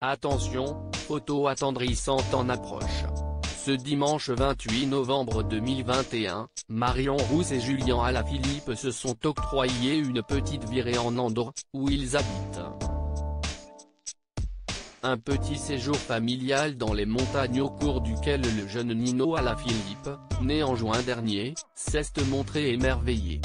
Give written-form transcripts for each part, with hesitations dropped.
Attention, photo attendrissante en approche. Ce dimanche 28 novembre 2021, Marion Rousse et Julien Alaphilippe se sont octroyés une petite virée en Andorre, où ils habitent. Un petit séjour familial dans les montagnes au cours duquel le jeune Nino Alaphilippe, né en juin dernier, s'est montré émerveillé.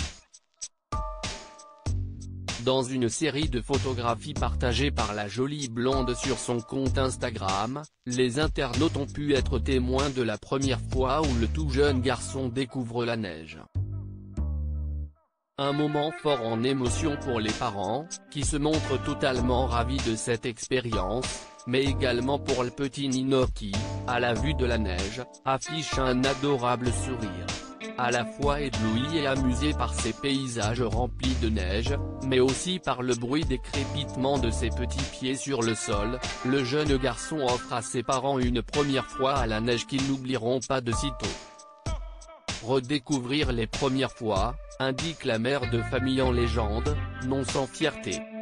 Dans une série de photographies partagées par la jolie blonde sur son compte Instagram, les internautes ont pu être témoins de la première fois où le tout jeune garçon découvre la neige. Un moment fort en émotion pour les parents, qui se montrent totalement ravis de cette expérience, mais également pour le petit Nino qui, à la vue de la neige, affiche un adorable sourire. À la fois ébloui et amusé par ces paysages remplis de neige, mais aussi par le bruit des crépitements de ses petits pieds sur le sol, le jeune garçon offre à ses parents une première fois à la neige qu'ils n'oublieront pas de sitôt. Redécouvrir les premières fois, indique la mère de famille en légende, non sans fierté.